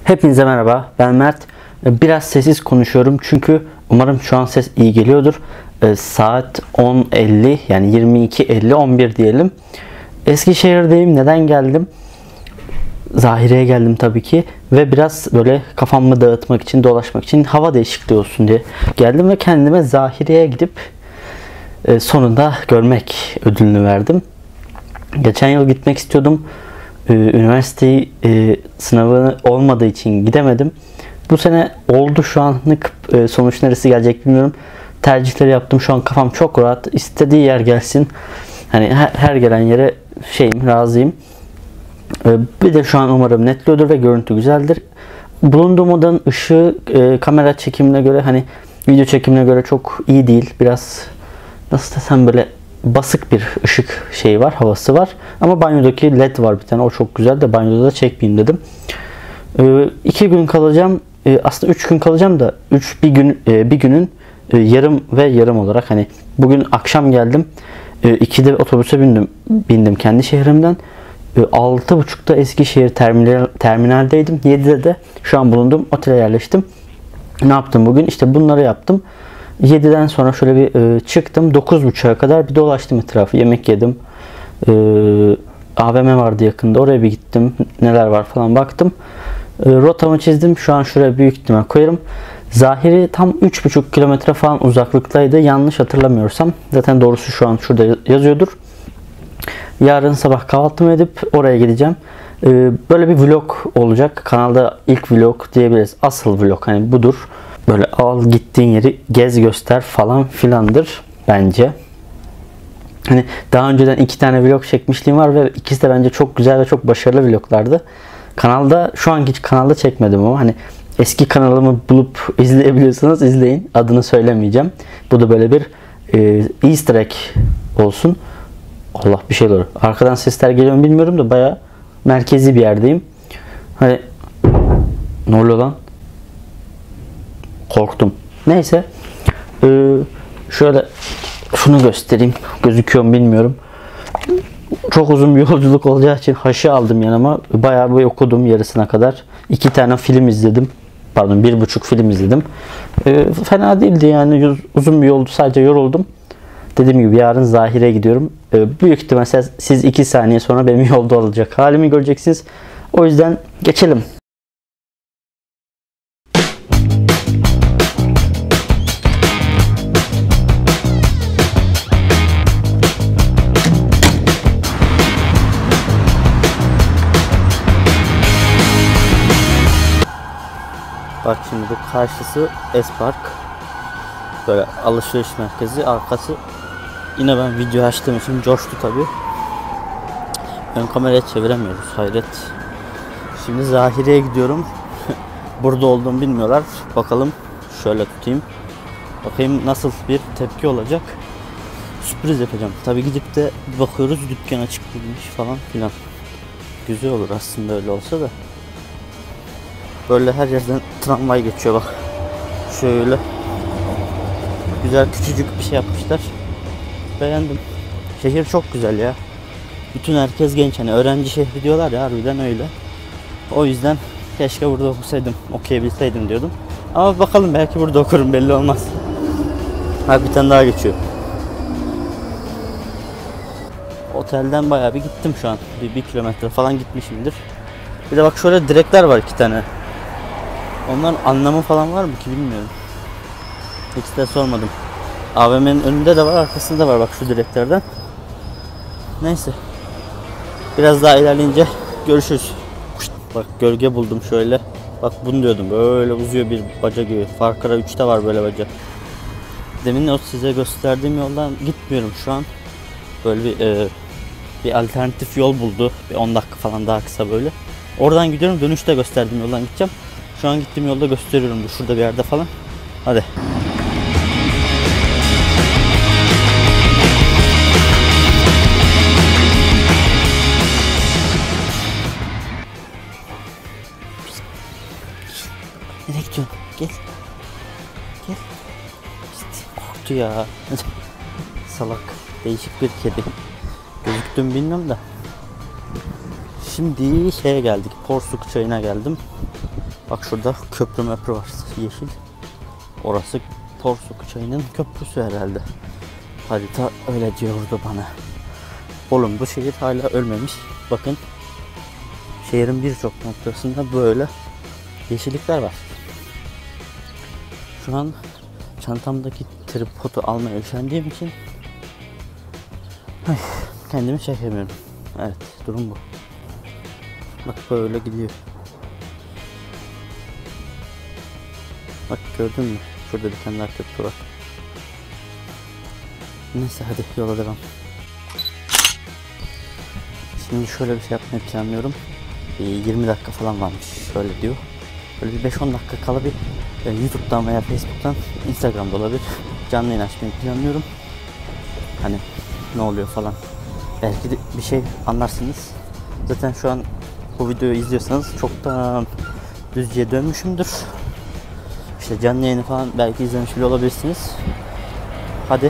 Hepinize merhaba, ben Mert. Biraz sessiz konuşuyorum çünkü umarım şu an ses iyi geliyordur. Saat 10:50, yani 22:50, 11 diyelim. Eskişehir'deyim. Neden geldim? Zahire'ye geldim tabii ki ve biraz böyle kafamı dağıtmak için, dolaşmak için, hava değişikliği olsun diye geldim ve kendime Zahire'ye gidip sonunda görmek ödülünü verdim. Geçen yıl gitmek istiyordum. Üniversite sınavı olmadığı için gidemedim. Bu sene oldu, şu anlık sonuç neresi gelecek bilmiyorum. Tercihleri yaptım. Şu an kafam çok rahat. İstediği yer gelsin. Hani her gelen yere razıyım. Bir de şu an umarım netliyordur ve görüntü güzeldir. Bulunduğum odanın ışığı kamera çekimine göre, hani video çekimine göre çok iyi değil. Biraz nasıl desem, böyle basık bir ışık var, havası var. Ama banyodaki led var bir tane. O çok güzel de banyoda da çekmeyeyim dedim. 2 gün kalacağım. Aslında 3 gün kalacağım da bir günün yarım ve yarım olarak, hani bugün akşam geldim. 2'de otobüse bindim kendi şehrimden. 6.30'da Eskişehir terminaldeydim. 7'de de şu an bulunduğum otele yerleştim. Ne yaptım bugün? İşte bunları yaptım. 7'den sonra şöyle bir çıktım. 9.30'a kadar bir dolaştım etrafı. Yemek yedim. AVM vardı yakında. Oraya bir gittim. Neler var falan baktım. Rotamı çizdim. Şu an şuraya büyük ihtimal koyarım. Zahiri tam 3,5 kilometre falan uzaklıktaydı. Yanlış hatırlamıyorsam. Zaten doğrusu şu an şurada yazıyordur. Yarın sabah kahvaltımı edip oraya gideceğim. Böyle bir vlog olacak. Kanalda ilk vlog diyebiliriz. Asıl vlog hani budur. Böyle al gittiğin yeri gez göster falan filandır bence. Hani daha önceden 2 tane vlog çekmişliğim var ve ikisi de bence çok güzel ve çok başarılı vloglardı. Kanalda, şu anki kanalda çekmedim ama hani eski kanalımı bulup izleyebiliyorsanız izleyin. Adını söylemeyeceğim. Bu da böyle bir Easter egg olsun. Allah, bir şey olur. Arkadan sesler geliyor mu bilmiyorum da bayağı merkezi bir yerdeyim. Hani ne oluyor lan? Korktum. Neyse. Şöyle şunu göstereyim. Gözüküyor mu bilmiyorum. Çok uzun bir yolculuk olacağı için haşı aldım yanıma. Bayağı bir okudum yarısına kadar. 2 tane film izledim. Pardon, 1,5 film izledim. Fena değildi yani. Uzun bir yoldu. Sadece yoruldum. Dediğim gibi yarın Zahire'ye gidiyorum. Büyük ihtimal siz 2 saniye sonra benim yolda olacak halimi göreceksiniz. O yüzden geçelim. Bak şimdi, bu karşısı Espark. Böyle alışveriş merkezi. Arkası, yine ben video açtığım için coştu tabi. Ön kamerayı çeviremiyoruz, hayret. Şimdi Zahire'ye gidiyorum. Burada olduğumu bilmiyorlar. Bakalım, şöyle tutayım. Bakayım nasıl bir tepki olacak. Sürpriz yapacağım. Tabi gidip de bakıyoruz, dükkan açık değilmiş falan filan. Güzel olur aslında öyle olsa da. Böyle her yerden tramvay geçiyor bak. Şöyle. Güzel, küçücük bir şey yapmışlar. Beğendim. Şehir çok güzel ya. Bütün herkes genç, hani öğrenci şehri diyorlar ya, harbiden öyle. O yüzden keşke burada okusaydım, okuyabilseydim diyordum. Ama bakalım, belki burada okurum, belli olmaz. Bak, bir tane daha geçiyor. Otelden bayağı bir gittim şu an. Bir kilometre falan gitmişimdir. Bir de bak, şöyle direkler var 2 tane. Onların anlamı falan var mı ki bilmiyorum. Hiç de sormadım. AVM'nin önünde de var, arkasında da var bak şu direklerden. Neyse. Biraz daha ilerleyince görüşürüz. Bak, gölge buldum şöyle. Bak, bunu diyordum, böyle uzuyor bir baca gibi. Far Cry 3'te var böyle baca. Demin o size gösterdiğim yoldan gitmiyorum şu an. Böyle bir alternatif yol buldu. Bir 10 dakika falan daha kısa böyle. Oradan gidiyorum, dönüşte gösterdiğim yoldan gideceğim. Şu an gittiğim yolda gösteriyorum, şurada bir yerde falan. Hadi. Nereye gidiyorsun? Gel. Gel. Korktu ya. Salak. Değişik bir kedi. Gözüktüm bilmiyorum da. Şimdi şeye geldik. Porsuk çayına geldim. Bak şurada köprü möprü var, yeşil. Orası Porsuk çayının köprüsü herhalde. Harita öyle diyordu bana. Oğlum bu şehir hala ölmemiş. Bakın şehrin birçok noktasında böyle yeşillikler var. Şu an çantamdaki tripodu almaya üşendiğim için kendimi çekemiyorum. Evet, durum bu. Bak böyle gidiyor. Bak gördün mü? Şurada bir tane daha köprü var. Neyse hadi yola devam. Şimdi şöyle bir şey yapmayı planlıyorum. 20 dakika falan varmış, şöyle diyor. Böyle bir 5-10 dakika kala bir YouTube'dan veya Facebook'tan, Instagram'da olabilir, canlı yayın açmayı planlıyorum. Hani ne oluyor falan. Belki de bir şey anlarsınız. Zaten şu an bu videoyu izliyorsanız çoktan Düzce'ye dönmüşümdür. İşte canlı yayını falan belki izlemiş bile olabilirsiniz. Hadi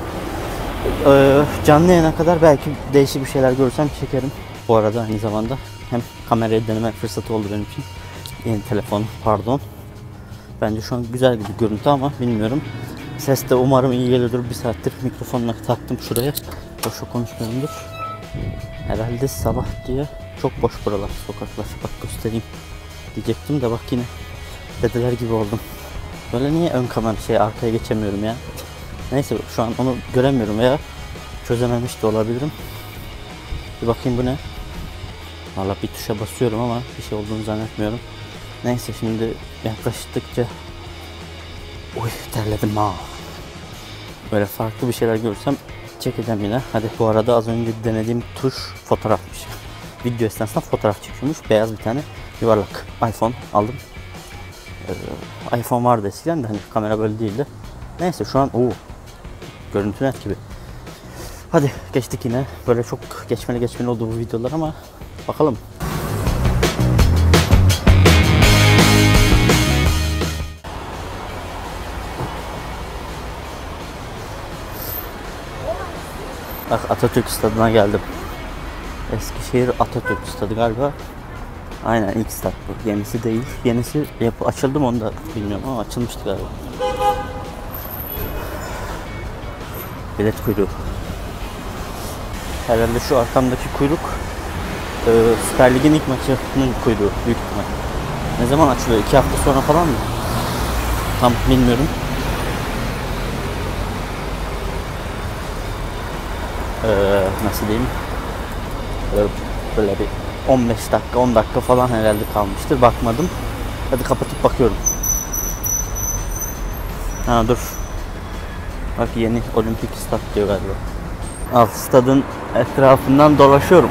canlı yayına kadar belki değişik bir şeyler görürsem çekerim. Bu arada aynı zamanda hem kamerayı deneme fırsatı oldu benim için. Yeni telefon, pardon. Bence şu an güzel bir görüntü ama bilmiyorum. Ses de umarım iyi geliyordur. Bir saattir mikrofonla taktım şuraya. Boşa konuşmuyorumdur. Herhalde sabah diye çok boş buralar, sokaklar. Bak göstereyim diyecektim de bak yine dedeler gibi oldum. Böyle niye ön kamera arkaya geçemiyorum ya. Neyse şu an onu göremiyorum veya çözememiş de olabilirim. Bir bakayım bu ne? Valla bir tuşa basıyorum ama bir şey olduğunu zannetmiyorum. Neyse şimdi yaklaştıkça terledim ha. Böyle farklı bir şeyler görsem çekeceğim yine. Hadi bu arada az önce denediğim tuş fotoğrafmış. Video esnasında fotoğraf çekiyormuş. Beyaz bir tane yuvarlak iPhone aldım. iPhone vardı eskiden de hani kamera böyle değildi. Neyse şu an görüntü net gibi. Hadi geçtik yine. Böyle çok geçmeli oldu bu videolar ama bakalım. Bak Atatürk Stadı'na geldim. Eskişehir Atatürk Stadı galiba. Aynen ilk stat bu. Yenisi değil. Yenisi açıldı mı onu da bilmiyorum ama açılmıştı galiba. Bilet kuyruğu. Herhalde şu arkamdaki kuyruk Süper Lig'in ilk maçının kuyruğu büyük ihtimal. Ne zaman açılıyor? 2 hafta sonra falan mı? Tam bilmiyorum. Nasıl diyeyim? Böyle bir 15 dakika 10 dakika falan herhalde kalmıştır. Bakmadım. Hadi kapatıp bakıyorum. Ha dur. Bak yeni olimpik stat diyor galiba. Al stadın etrafından dolaşıyorum.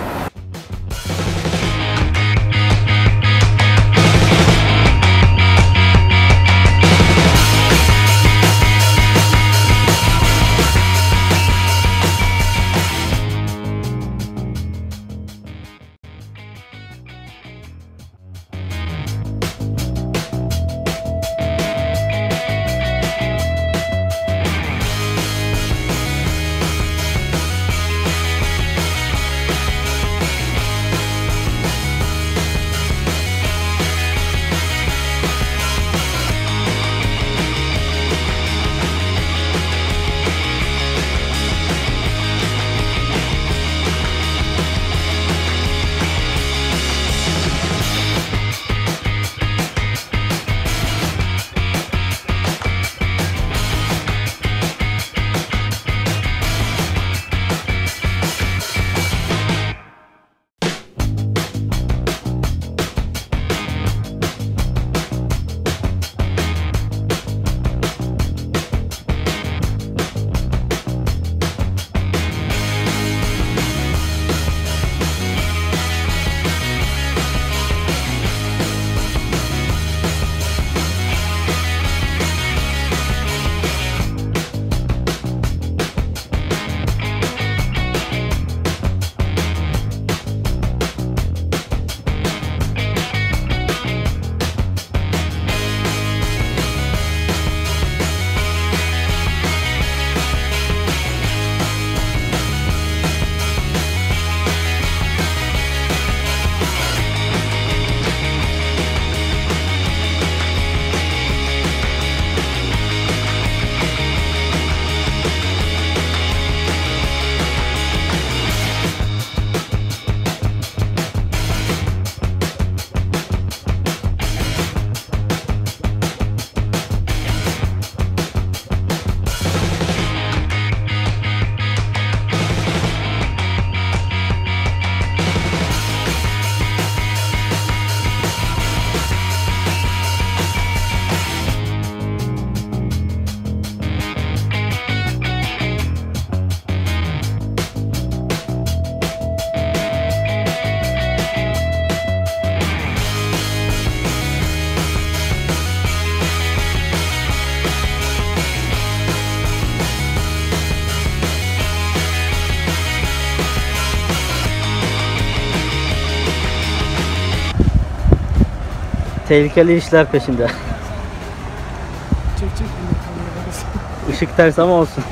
tehlikeli işler peşinde. Çek bunu kameraya. Işık ters ama olsun.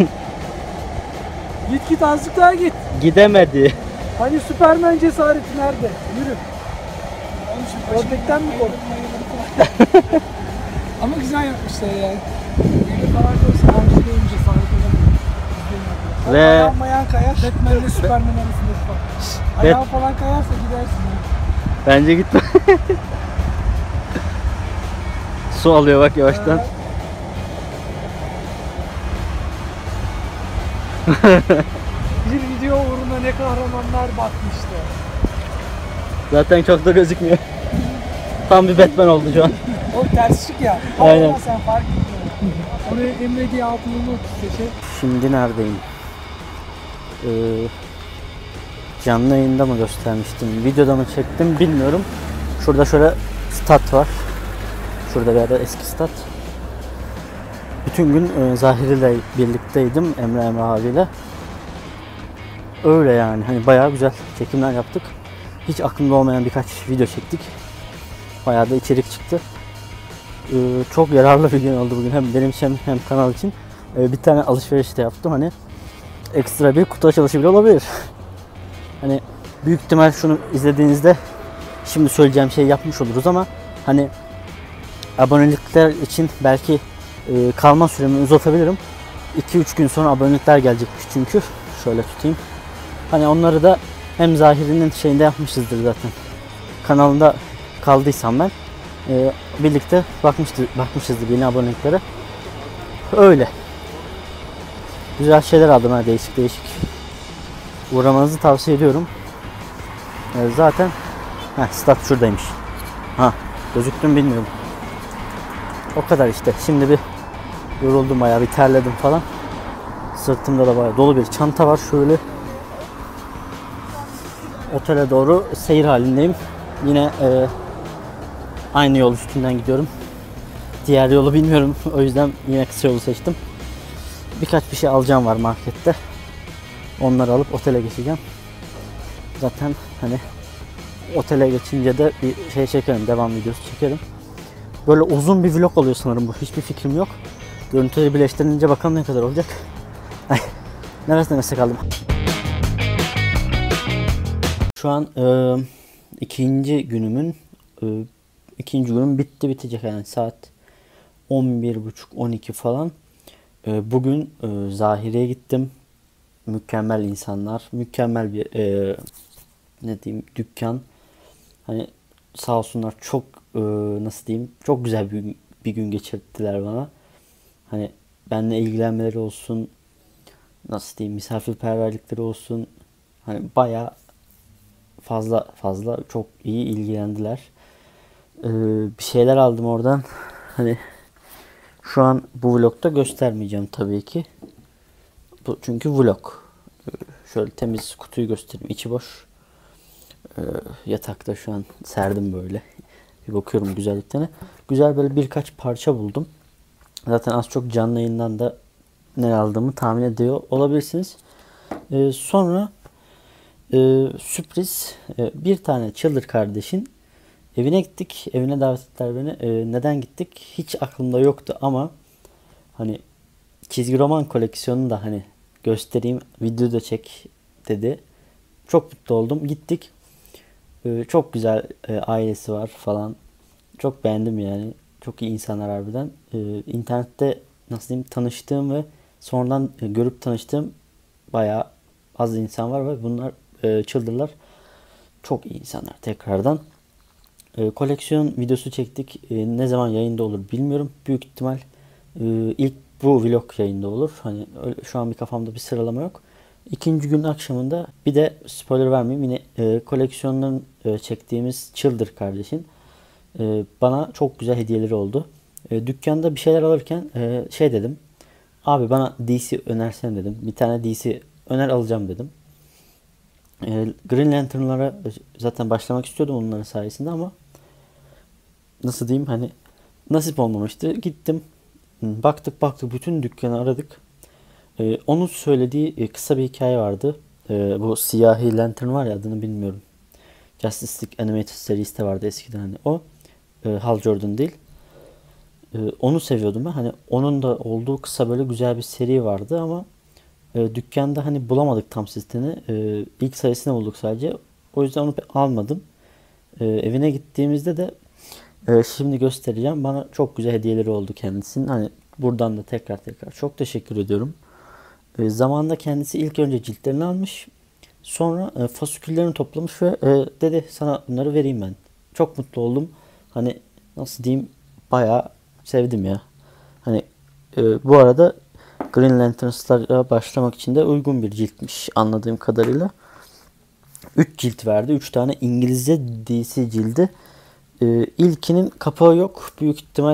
Git azıcık daha git. Gidemedi. Hani Süpermen cesareti nerede? Yürü. Ördekten mi korktun? Ama güzel yapmışlar yani. Yeni karar koysa avcı değil cesaret edemiyor. Ve Ayağın mayan kayar. Batman ile Süpermen arasındaki fark. Ayağın falan kayarsa gidersin. bence gitme. Su alıyor bak yavaştan. Bir video uğruna ne kahramanlar batmıştı. Zaten çok da gözükmüyor. Tam bir Batman oldu şu an. O ters ışık ya. Aynen. Ama sen fark etmiyorsun. Oraya Emre diye altını seçe. Şimdi neredeyim? Canlı yayında mı göstermiştim? Videoda mı çektim bilmiyorum. Şurada şöyle stat var. Şurada bir yerde eski stat. Bütün gün Zahir ile birlikteydim. Emre abiyle. Öyle yani. Hani bayağı güzel çekimler yaptık. Hiç aklımda olmayan birkaç video çektik. Bayağı da içerik çıktı. Çok yararlı bir gün oldu bugün. Hem benim için hem kanal için. Bir tane alışveriş de yaptım. Hani ekstra bir kutu açılışı bile olabilir. Hani büyük ihtimal şunu izlediğinizde şimdi söyleyeceğim şeyi yapmış oluruz ama hani abonelikler için belki kalma süremi uzatabilirim. 2-3 gün sonra abonelikler gelecekmiş çünkü. Şöyle tutayım. Hani onları da hem Zahir'in şeyinde yapmışızdır zaten. Kanalında kaldıysam ben birlikte bakmışızdır yeni aboneliklere. Öyle. Güzel şeyler aldım ha, değişik değişik. Uğramanızı tavsiye ediyorum. Zaten stat şuradaymış. Gözüktü mü bilmiyorum. O kadar işte. Şimdi bir yoruldum, bayağı bir terledim falan. Sırtımda da bayağı dolu bir çanta var şöyle. Otele doğru seyir halindeyim. Yine aynı yol üstünden gidiyorum. Diğer yolu bilmiyorum. O yüzden yine kısa yolu seçtim. Birkaç bir şey alacağım var markette. Onları alıp otele geçeceğim. Zaten hani otele geçince de bir şey çekerim. Devam videosu çekerim. Böyle uzun bir vlog oluyor sanırım bu. Hiçbir fikrim yok. Görüntüleri birleştirince bakalım ne kadar olacak. Ay, nefes kaldım. Şu an ikinci günüm bitecek yani saat 11.30-12 falan. Bugün Zahire'ye gittim. Mükemmel insanlar, mükemmel bir ne diyeyim dükkan. Hani sağ olsunlar çok nasıl diyeyim çok güzel bir gün geçirdiler bana. Hani benimle ilgilenmeleri olsun, nasıl diyeyim misafirperverlikleri olsun. Hani bayağı fazla çok iyi ilgilendiler. Bir şeyler aldım oradan. Hani şu an bu vlogda göstermeyeceğim tabii ki. Bu çünkü vlog. Şöyle temiz kutuyu göstereyim. İçi boş. Yatakta şu an serdim böyle. Bir bakıyorum güzelliklerine. Güzel böyle birkaç parça buldum. Zaten az çok canlı yayından da ne aldığımı tahmin ediyor olabilirsiniz. Sonra sürpriz bir tane Çıldır kardeşin evine gittik. Evine davet ettiler beni. Neden gittik? Hiç aklımda yoktu ama hani çizgi roman koleksiyonunu da hani göstereyim, video da çek dedi. Çok mutlu oldum. Gittik. Çok güzel ailesi var falan. Çok beğendim yani. Çok iyi insanlar harbiden. İnternette nasıl diyeyim tanıştığım ve sonradan görüp tanıştığım bayağı az insan var ve bunlar çıldırlar. Çok iyi insanlar tekrardan. Koleksiyon videosu çektik. Ne zaman yayında olur bilmiyorum. Büyük ihtimal ilk bu vlog yayında olur. Hani şu an bir kafamda bir sıralama yok. İkinci gün akşamında bir de spoiler vermeyeyim. Yine koleksiyondan çektiğimiz Çıldır kardeşin bana çok güzel hediyeleri oldu. Dükkanda bir şeyler alırken şey dedim. Abi bana DC önersen dedim. Bir tane DC öner alacağım dedim. Green Lantern'lara zaten başlamak istiyordum onların sayesinde ama nasıl diyeyim hani nasip olmamıştı. Gittim. Baktık bütün dükkanı aradık. Onun söylediği kısa bir hikaye vardı. Bu siyahi Lantern var ya adını bilmiyorum. Justice League Animated serisi de vardı eskiden hani o. Hal Jordan değil. Onu seviyordum ben. Hani onun da olduğu kısa böyle güzel bir seri vardı ama dükkanda hani bulamadık tam siteni. İlk sayısını bulduk sadece. O yüzden onu pek almadım. Evine gittiğimizde de şimdi göstereceğim. Bana çok güzel hediyeleri oldu kendisinin. Hani buradan da tekrar çok teşekkür ediyorum. Zamanında kendisi ilk önce ciltlerini almış. Sonra fasiküllerini toplamış ve dedi sana bunları vereyim ben. Çok mutlu oldum. Hani nasıl diyeyim, bayağı sevdim ya. Hani bu arada Green Lantern Star'a başlamak için de uygun bir ciltmiş anladığım kadarıyla. 3 cilt verdi. 3 tane İngilizce DC cildi. İlkinin kapağı yok. Büyük ihtimal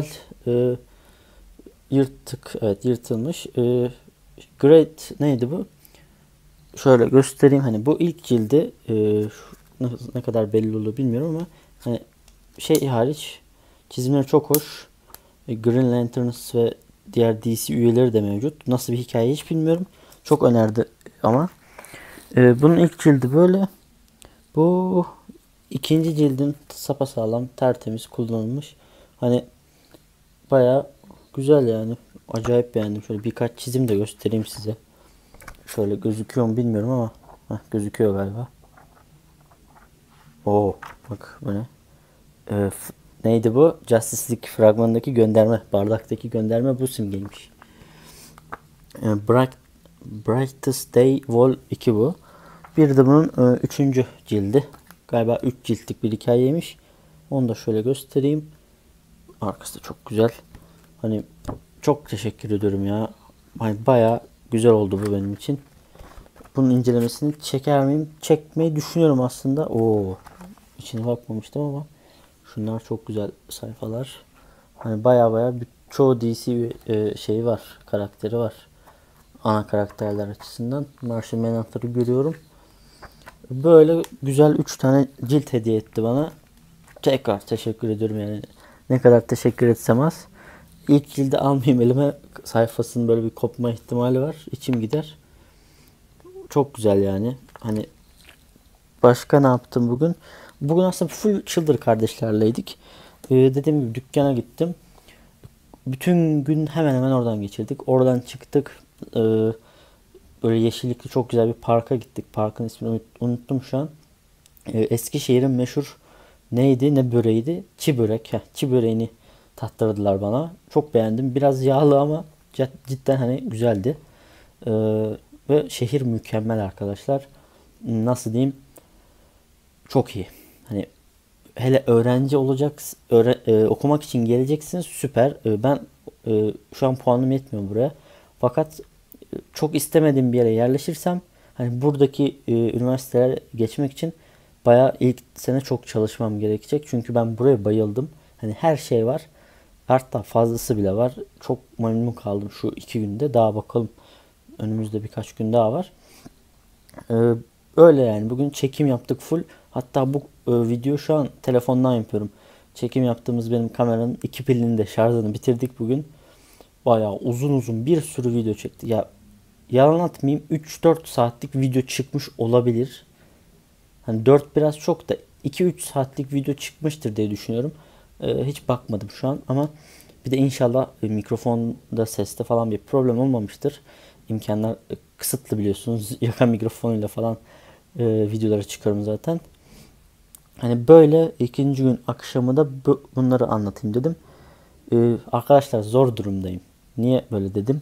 yırtık. Evet, yırtılmış. Great neydi bu? Şöyle göstereyim. Hani bu ilk cildi ne kadar belli olur bilmiyorum ama hani şey hariç çizimleri çok hoş. Green Lanterns ve diğer DC üyeleri de mevcut. Nasıl bir hikaye hiç bilmiyorum. Çok önerdi ama. Bunun ilk cildi böyle. Bu ikinci cildin sapasağlam, tertemiz kullanılmış. Hani bayağı güzel yani. Acayip beğendim. Şöyle birkaç çizim de göstereyim size. Şöyle gözüküyor mu bilmiyorum ama gözüküyor galiba. Oo, bak bu ne? Neydi bu? Justice League fragmanındaki gönderme. Bardaktaki gönderme bu simgeymiş. Brightest Day Vol 2 bu. Bir de bunun 3. cildi. Galiba 3 ciltlik bir hikayeymiş. Onu da şöyle göstereyim. Arkası da çok güzel. Hani çok teşekkür ediyorum ya. Hani bayağı güzel oldu bu benim için. Bunun incelemesini çeker miyim? Çekmeyi düşünüyorum aslında. Oo, içine bakmamıştım ama şunlar çok güzel sayfalar. Hani bayağı çoğu DC şeyi var, karakteri var. Ana karakterler açısından. Martian Manhunter'ı görüyorum. Böyle güzel 3 tane cilt hediye etti bana. Tekrar teşekkür ediyorum yani. Ne kadar teşekkür etsem az. İlk cildi almayayım elime. Sayfasının böyle bir kopma ihtimali var. İçim gider. Çok güzel yani. Hani başka ne yaptım bugün? Bugün aslında full Çıldır kardeşlerleydik. Dediğim gibi dükkana gittim. Bütün gün hemen hemen oradan geçirdik. Oradan çıktık. Böyle yeşillikli çok güzel bir parka gittik. Parkın ismini unuttum şu an. Eskişehir'in meşhur neydi, ne böreğiydi? Çi börek. Çi böreğini tattırdılar bana. Çok beğendim. Biraz yağlı ama cidden hani güzeldi. Ve şehir mükemmel arkadaşlar. Nasıl diyeyim? Çok iyi. Hani hele öğrenci okumak için geleceksiniz, süper. Ben şu an puanım yetmiyor buraya. Fakat çok istemediğim bir yere yerleşirsem hani buradaki üniversitelere geçmek için bayağı ilk sene çok çalışmam gerekecek. Çünkü ben buraya bayıldım. Hani her şey var. Hatta fazlası bile var. Çok memnun kaldım şu 2 günde. Daha bakalım. Önümüzde birkaç gün daha var. Öyle yani. Bugün çekim yaptık full. Hatta bu video şu an telefondan yapıyorum. Çekim yaptığımız benim kameranın 2 pilini de şarjını bitirdik bugün. Bayağı uzun bir sürü video çekti. Ya yalan atmayayım, 3-4 saatlik video çıkmış olabilir. Hani 4 biraz çok da 2-3 saatlik video çıkmıştır diye düşünüyorum. Hiç bakmadım şu an ama bir de inşallah mikrofonda, seste falan bir problem olmamıştır. İmkanlar kısıtlı biliyorsunuz. Yaka mikrofonuyla falan videolara çıkıyorum zaten. Hani böyle ikinci gün akşamı da bunları anlatayım dedim. Arkadaşlar zor durumdayım. Niye böyle dedim?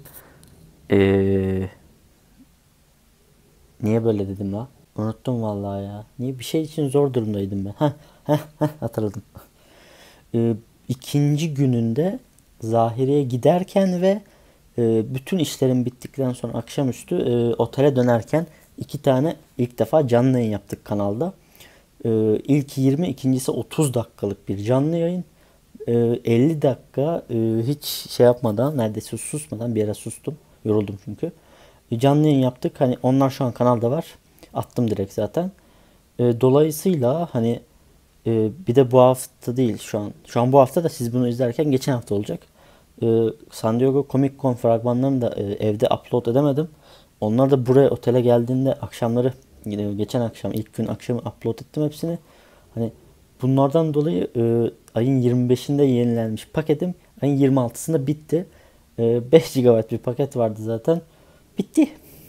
Niye böyle dedim la? Unuttum vallahi ya. Niye bir şey için zor durumdaydım ben. Hatırladım. İkinci gününde Zahiri'ye giderken ve bütün işlerim bittikten sonra akşamüstü otele dönerken 2 tane ilk defa canlı yayın yaptık kanalda. İlk 20, ikincisi 30 dakikalık bir canlı yayın. 50 dakika hiç şey yapmadan, neredeyse susmadan, bir ara sustum. Yoruldum çünkü. Canlı yayın yaptık. Hani onlar şu an kanalda var. Attım direkt zaten. Dolayısıyla hani bir de bu hafta değil şu an. Şu an bu hafta da siz bunu izlerken geçen hafta olacak. San Diego Comic Con fragmanlarını da evde upload edemedim. Onları da buraya otele geldiğinde akşamları, geçen akşam ilk gün akşamı upload ettim hepsini. Hani Bunlardan dolayı ayın 25'inde yenilenmiş paketim ayın 26'sında bitti. 5 GB bir paket vardı zaten. Bitti.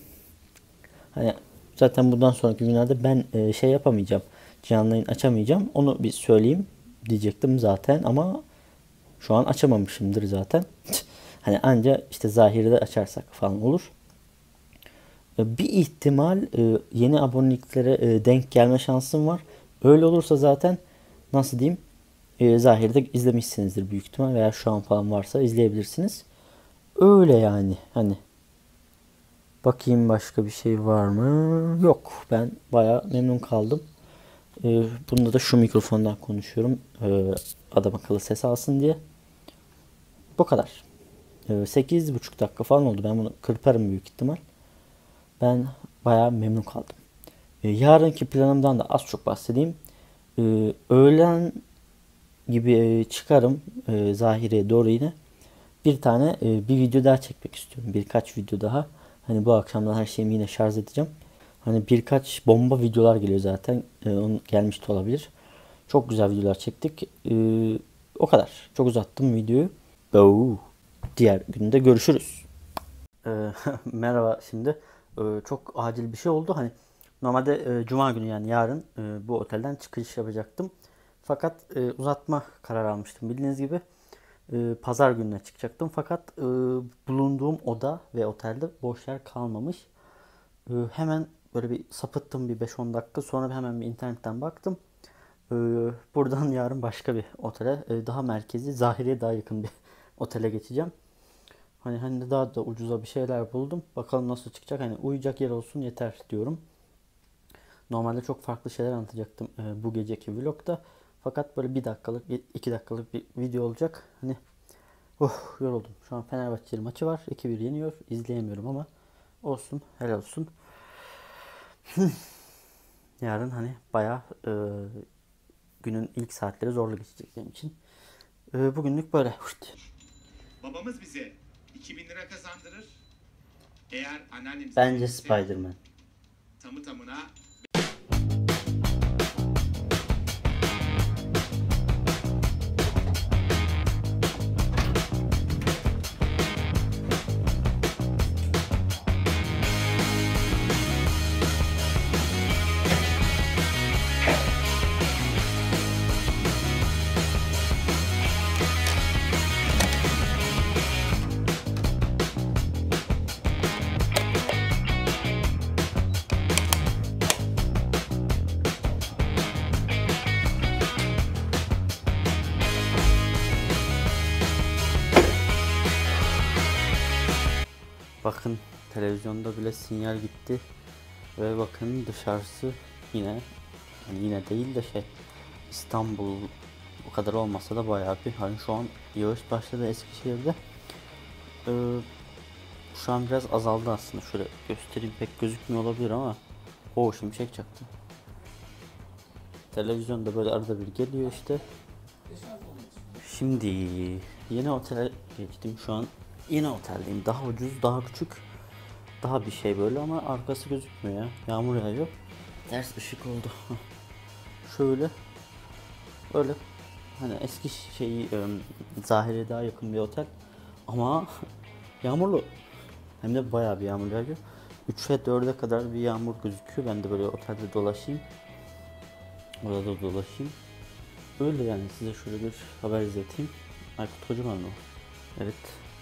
Hani zaten bundan sonraki günlerde ben şey yapamayacağım. Canlı yayın açamayacağım. Onu bir söyleyeyim diyecektim zaten ama şu an açamamışımdır zaten. Hani anca işte Zahir'de açarsak falan olur. Bir ihtimal yeni aboneliklere denk gelme şansım var. Öyle olursa zaten nasıl diyeyim, Zahir'de izlemişsinizdir büyük ihtimal veya şu an falan varsa izleyebilirsiniz. Öyle yani hani. Bakayım başka bir şey var mı? Yok. Ben bayağı memnun kaldım. Bunda da şu mikrofondan konuşuyorum. Adam akıllı ses alsın diye. Bu kadar. 8,5 dakika falan oldu. Ben bunu kırparım büyük ihtimal. Ben bayağı memnun kaldım. Yarınki planımdan da az çok bahsedeyim. Öğlen gibi çıkarım Zahire'ye doğru yine. Bir tane bir video daha çekmek istiyorum. Birkaç video daha. Hani bu akşamdan her şeyimi yine şarj edeceğim. Hani birkaç bomba videolar geliyor zaten. Onun gelmiş de olabilir. Çok güzel videolar çektik. O kadar. Çok uzattım videoyu. Diğer günde görüşürüz. Merhaba şimdi. Çok acil bir şey oldu. Hani normalde Cuma günü yani yarın bu otelden çıkış yapacaktım. Fakat uzatma kararı almıştım bildiğiniz gibi. Pazar gününe çıkacaktım. Fakat bulunduğum oda ve otelde boş yer kalmamış. Hemen böyle bir sapıttım bir 5-10 dakika. Sonra hemen bir internetten baktım. Buradan yarın başka bir otele, daha merkezi, Zahiriye daha yakın bir otele geçeceğim. Hani daha da ucuza bir şeyler buldum. Bakalım nasıl çıkacak. Hani uyuyacak yer olsun yeter diyorum. Normalde çok farklı şeyler anlatacaktım bu geceki vlogda. Fakat böyle 1 dakikalık, 2 dakikalık bir video olacak. Hani yoruldum. Şu an Fenerbahçe maçı var. 2-1 yeniyor. İzleyemiyorum ama olsun. Helal olsun. Yarın hani bayağı günün ilk saatleri zorlu geçecek benim için. Bugünlük böyle. Babamız bize 2000 lira kazandırır. Eğer anneannemiz Bence Spider-Man. tamı tamına Bakın televizyonda bile sinyal gitti ve bakın dışarısı yine yani yine değil de İstanbul o kadar olmasa da bayağı bir hani şu an yağış başladı Eskişehir'de. Şu an biraz azaldı aslında, şöyle göstereyim, pek gözükmüyor olabilir ama şimşek çaktı. Televizyonda böyle arada bir geliyor işte. Şimdi yeni otele geçtim, şu an yeni oteldeyim. Daha ucuz, daha küçük, daha bir şey böyle ama arkası gözükmüyor ya. Yağmur yağıyor. Ters ışık oldu. Şöyle böyle hani eski Zahir'e daha yakın bir otel ama yağmurlu. Hem de bayağı bir yağmur yağıyor. 3'e 4'e kadar bir yağmur gözüküyor. Ben de böyle otelde dolaşayım. Orada da dolaşayım. Öyle yani, size şöyle bir haber izleteyim. Aykut Kocaman o. Evet.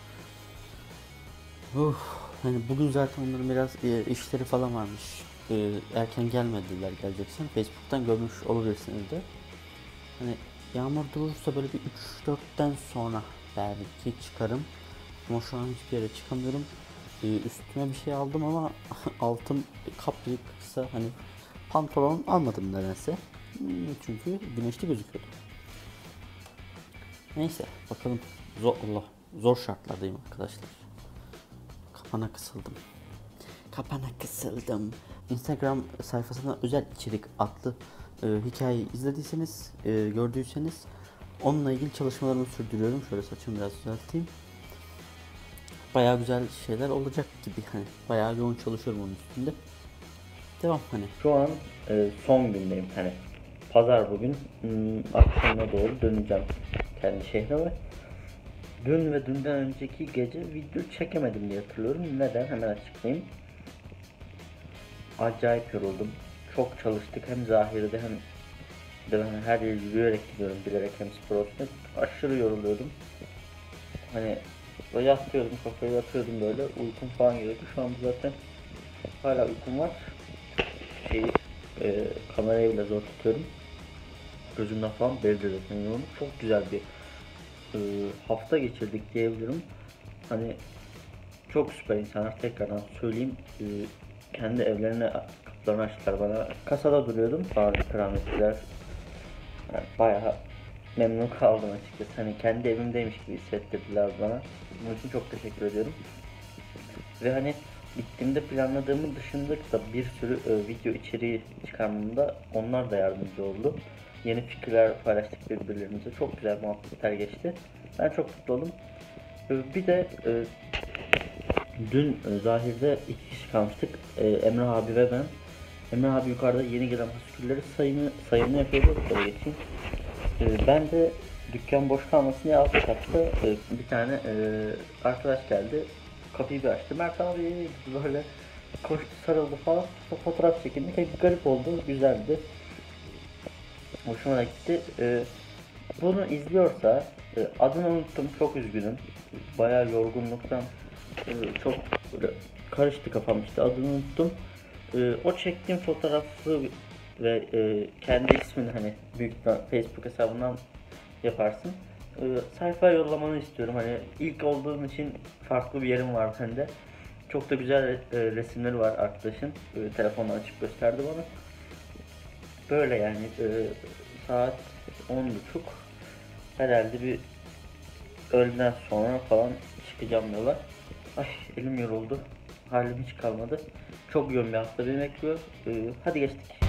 Hani bugün zaten onların biraz işleri falan varmış. Erken gelmediler, geleceksen. Facebook'tan görmüş olabilirsiniz de. Hani yağmur durursa böyle bir 3-4'ten sonra belki çıkarım. Ama şu an hiçbir yere çıkamıyorum. Üstüme bir şey aldım ama altım kaplı kısa, hani pantolon almadım nedense. Çünkü güneşli gözüküyordu. Neyse bakalım. Zor şartlardayım arkadaşlar. Kapana kısıldım. Instagram sayfasına özel içerik adlı hikayeyi izlediyseniz, gördüyseniz onunla ilgili çalışmalarımı sürdürüyorum. Şöyle saçımı biraz düzelteyim. Bayağı güzel şeyler olacak gibi, hani bayağı yoğun çalışıyorum onun üstünde. Devam hani. Şu an son gündeyim, hani pazar bugün. Akşamına doğru döneceğim kendi şehrime. Dün ve dünden önceki gece video çekemedim diye hatırlıyorum. Neden? Hemen açıklayayım. Acayip yoruldum. Çok çalıştık. Hem Zahir'de hem de ben her yere yürüyerek gidiyorum bilerek, hem spor olsun. Aşırı yoruluyordum. Hani böyle yatıyordum, kafayı yatıyordum böyle. Uykum falan geliyordu. Şu anda zaten hala uykum var. Kamerayı bile zor tutuyorum. Gözümden falan belli zaten yoğun. Çok güzel bir hafta geçirdik diyebilirim. Hani çok süper insanlar, tekrardan söyleyeyim. Kendi evlerine kapılarını açtılar bana. Kasada duruyordum. Bana ikram ettiler. Yani bayağı memnun kaldım açıkçası. Hani kendi evimdeymiş gibi hissettirdiler bana. Bunun için çok teşekkür ediyorum. Ve hani gittiğimde planladığımın dışında da bir sürü video içeriği çıkarmamda onlar da yardımcı oldu. Yeni fikirler paylaştık birbirlerimize. Çok güzel muhabbetler geçti. Ben çok mutlu oldum. Bir de dün Zahir'de 2 kişi kalmıştık. Emre abi ve ben. Emre abi yukarıda yeni gelen fasikülleri sayımını yapıyordu. Böyle geçeyim. Ben de dükkan boş kalmasın diye alt katta bir tane arkadaş geldi. Kapıyı bir açtı. Mert abi böyle koştu, sarıldı falan. Fotoğraf çekindik. Hep garip oldu. Güzeldi. Hoşuma gitti. Bunu izliyorsa adını unuttum. Çok üzgünüm. Bayağı yorgunluktan çok karıştı kafam işte. Adını unuttum. O çektiğim fotoğrafı ve kendi ismini hani büyük Facebook hesabından yaparsın. Sayfaya yollamanı istiyorum. Hani ilk olduğum için farklı bir yerim var bende. Çok da güzel resimleri var arkadaşın. Telefonla açıp gösterdi bana. Böyle yani saat 10.30. Herhalde bir öğleden sonra falan çıkacağım yola. Ay elim yoruldu. Halim hiç kalmadı. Çok yoğun bir hafta beni bekliyor. Hadi geçtik.